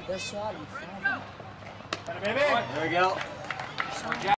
Good shot, you found it. There we go.